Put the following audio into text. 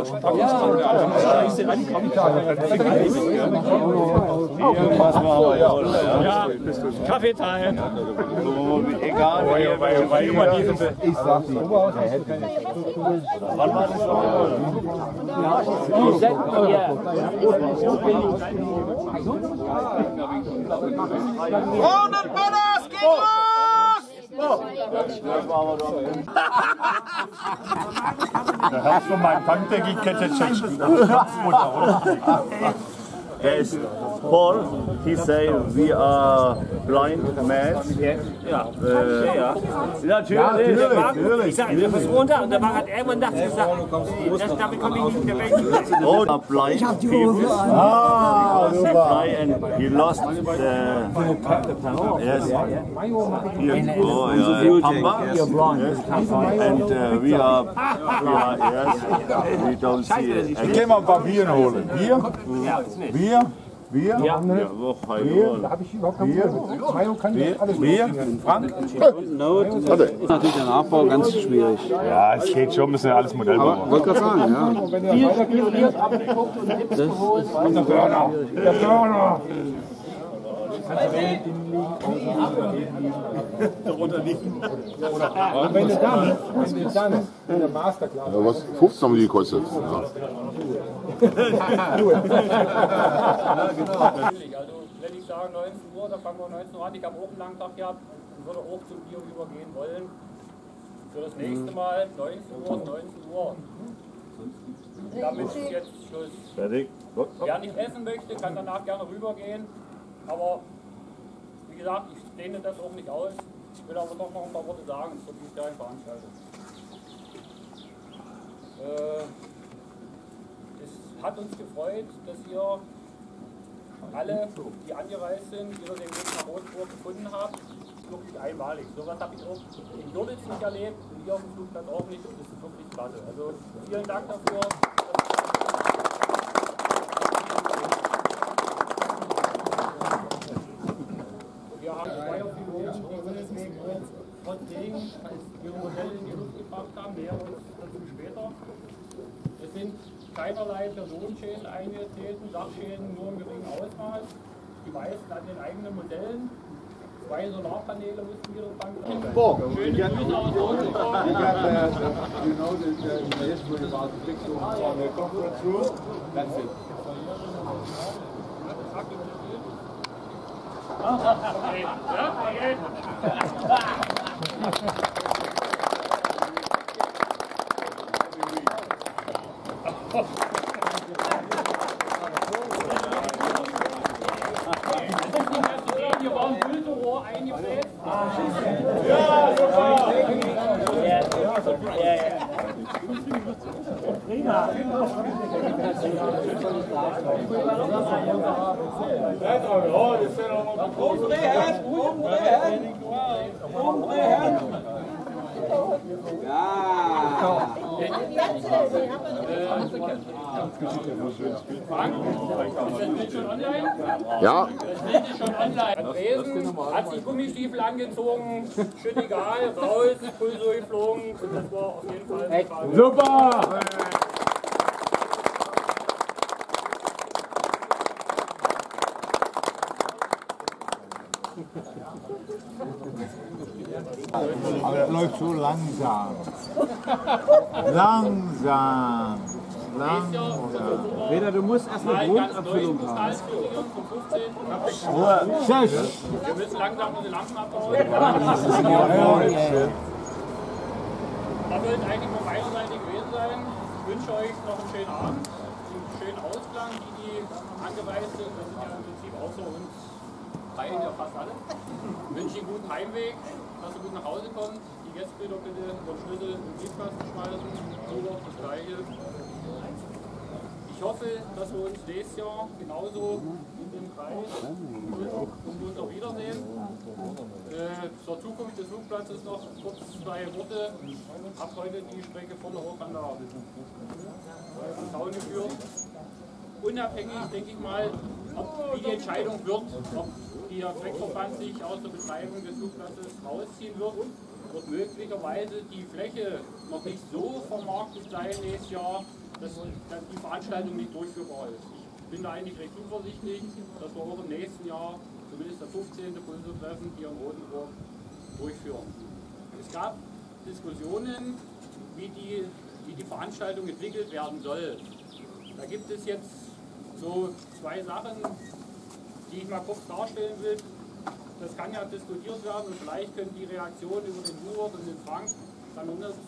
Ja, Kaffeetime. Egal, weil immer diese... Ich sag die. wann war das noch? Frauen und Männer, es geht los! Da hast du meine Tante gekettet. Yes, Paul, he say we are blind men. Ja, natürlich. Ich sag, wir müssen runter und der Wagen hat irgendwann nachts gesagt, damit komme ich nicht mehr weg. Oh, blind people. Ah, fly and he lost the yes. Oh, yeah, Pamba. Yes. And we are yes. We don't see it. Ich geh mal ein paar Bier holen. Bier? Bier? Ja, wo Da habe ich überhaupt kein Problem. Meinung kann ich alles Bier? Frank? Ist natürlich der Nachbau ganz schwierig. Ja, es geht schon, müssen ja alles Modell bauen. Wollte gerade sagen, ja. Der Burner. Der Burner. Wenn du dann in der Masterclass. Ja, was 15 haben die gekostet? Ja. Also, wenn ich sage 19 Uhr, dann fangen wir 19 Uhr an. Ich habe auch einen langen Tag gehabt und würde auch zum Bier übergehen wollen. Für das nächste Mal 19 Uhr. Damit ist jetzt Schluss. Fertig. Wer nicht essen möchte, kann danach gerne rübergehen. Aber wie gesagt, ich dehne das auch nicht aus. Ich will aber doch noch ein paar Worte sagen zur digitalen Veranstaltung. Es hat uns gefreut, dass ihr alle, die angereist sind, wieder den Weg nach Rotenburg gefunden habt. Wirklich einmalig. So etwas habe ich auch in Görlitz nicht erlebt und hier auf dem Flugplatz auch nicht. Und das ist wirklich klasse. Also vielen Dank dafür. Wir haben zwei Piloten, die trotz Regen ihre Modelle in die Luft gebracht haben, näher uns dazu später. Es sind keinerlei Personenschäden eingetreten, Sachschäden nur im geringen Ausmaß. Die meisten an den eigenen Modellen. 2 Solarpaneele mussten wir fangen. Schöne Grüße aus Rotenburg. You know the history about the picture on the conference room? That's it. Okay. Ja, okay. Hier war ein Filterrohr eingefräst. Ja, super! Frank, ist das Bild schon online? Ja. Das Bild ist schon online. Andresen hat sich Gummistiefel angezogen, schön egal, raus, Pulso geflogen und das war auf jeden Fall Super! Aber das läuft so langsam. Langsam. Peter, du musst erst eine Grundabfüllung haben. Wir müssen langsam unsere Lampen abbauen. Das soll es eigentlich von meiner Seite gewesen sein. Ich wünsche euch noch einen schönen Abend, einen schönen Ausklang. Die angereist sind, das sind ja im Prinzip außer uns Reihen ja fast alle. Ich wünsche Ihnen einen guten Heimweg, dass ihr gut nach Hause kommt. Die Gästebücher bitte den Schlüssel im Briefkasten schmeißen. Nur das Gleiche. Ich hoffe, dass wir uns nächstes Jahr genauso in dem Kreis und uns auch wiedersehen. Zur Zukunft des Flugplatzes noch kurz 2 Worte. Ich habe heute die Strecke von der Hoch an der Zaun geführt. Unabhängig, denke ich mal, wie die Entscheidung wird, ob der Zweckverband sich aus der Betreibung des Flugplatzes rausziehen wird möglicherweise die Fläche noch nicht so vermarktet sein nächstes Jahr, dass die Veranstaltung nicht durchführbar ist. Ich bin da eigentlich recht zuversichtlich, dass wir auch im nächsten Jahr zumindest das 15. Pulso-Treffen hier in Rotenburg durchführen. Es gab Diskussionen, wie die Veranstaltung entwickelt werden soll. Da gibt es jetzt so zwei Sachen, die ich mal kurz darstellen will. Das kann ja diskutiert werden und vielleicht können die Reaktionen über den Hubert und den Frank dann